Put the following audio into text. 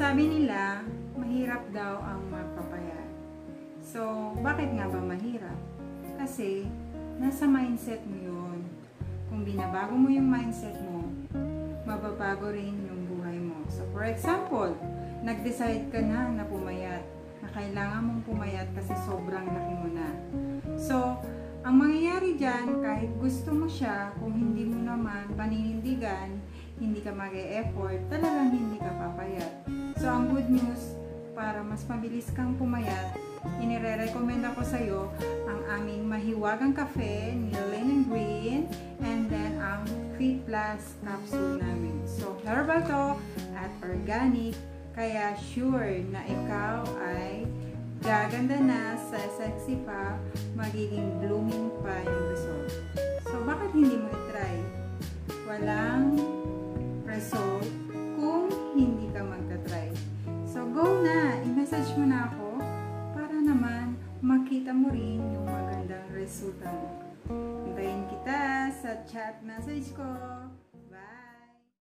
Sabi nila, mahirap daw ang magpapayat. So, bakit nga ba mahirap? Kasi, nasa mindset mo yun. Kung binabago mo yung mindset mo, mababago rin yung buhay mo. So, for example, nag-decide ka na pumayat, na kailangan mong pumayat kasi sobrang laki mo na. So, ang mangyayari dyan, kahit gusto mo siya, kung hindi mo naman paninindigan, hindi ka mag-e-effort, talagang hindi ka papayat. So, ang good news, para mas mabilis kang pumayat, inire-recommend ako sa'yo ang aming mahiwagang kafe, ni Linen Green, and then ang Fit Plus capsule namin. So, herbal to at organic, kaya sure na ikaw ay gaganda na, sexy pa, magiging blooming pa yung result. So, bakit hindi mo i-try? Walang result kung hindi ka magta-try. So, go na! I-message mo na ako para naman makita mo rin yung magandang resulta mo. Hintayin kita sa chat message ko.